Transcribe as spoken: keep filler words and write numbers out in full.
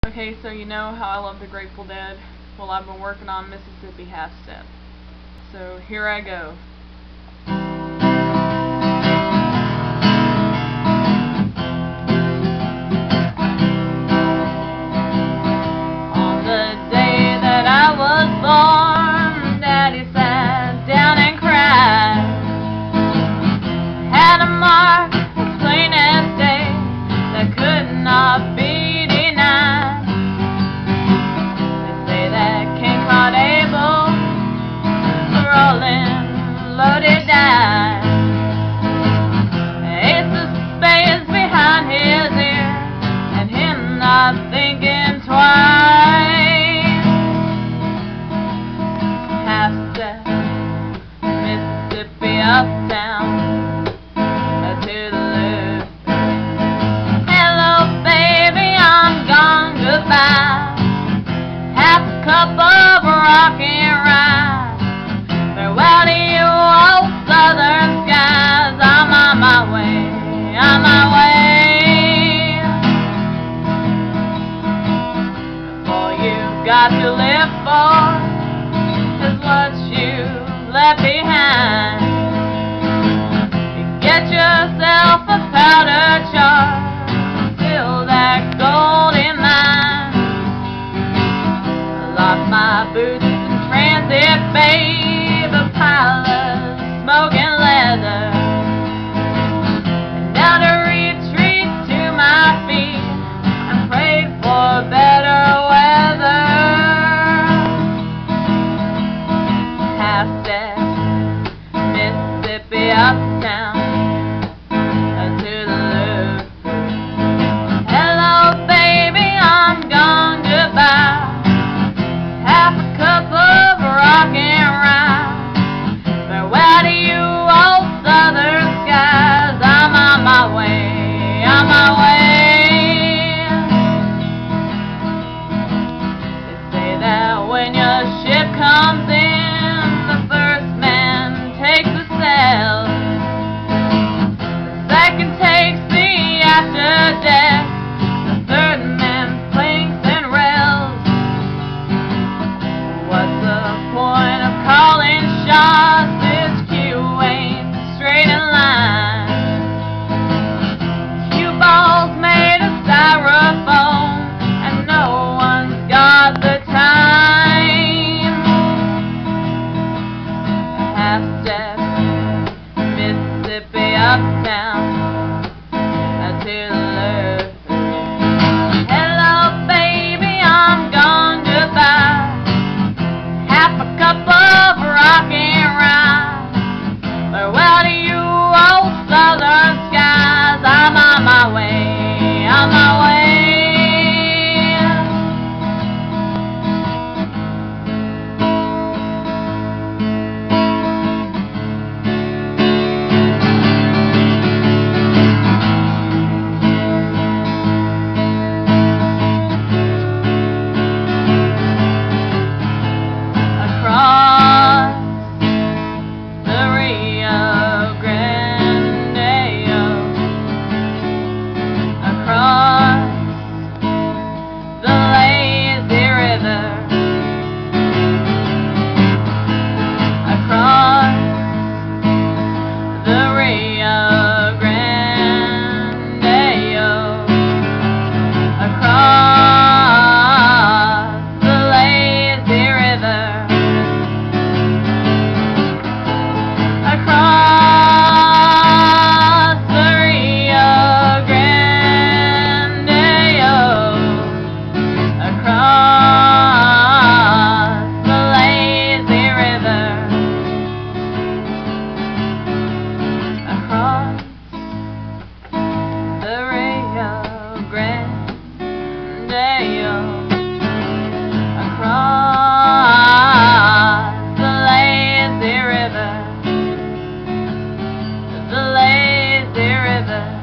Okay, so you know how I love the Grateful Dead? Well, I've been working on Mississippi Halfstep. So here I go. On the day that I was born, Daddy sat down and cried. Had a mark as plain as day that could not be loaded die. Ace of spades behind his ear, and him not thinking twice. Halfstep, Mississippi uptown to the loop. Hello baby, I'm gone, goodbye. Half a cup of rockin' rye. Farewell to you, old southern skies. I'm on my way, on my way. All you've got to live for is what you left behind. You get yourself a powder chart, fill that gold in mine. I lost my boots in transit, babe. A pile of smoking leather, and now to retreat to my feet and pray for better weather. Halfstep, Mississippi uptown to the loop. Hello baby, I'm gone, goodbye. Half a cup of rockin' rye. Farewell to you, old southern skies. I'm on my way, on my way. They say that when your ship comes in, the first man takes the sail, the second takes the after deck, the third man planks and rails. What's the point of calling shots? Halfstep, Mississippi uptown to the loop. Hello baby, I'm gone, goodbye. Half a cup of rockin' rye. Farewell to you, old southern skies. I'm on my way, on my way. Across the lazy river, the lazy river.